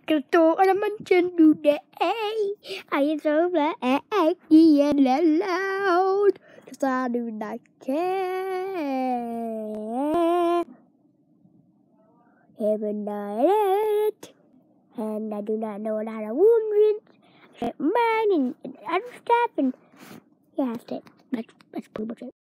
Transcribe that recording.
Cause talk and I mentioned today. I am so glad and loud. Cause I do not care. Every night, and I do not know that I wouldn't mine and other stuff, and yeah, that's pretty much it.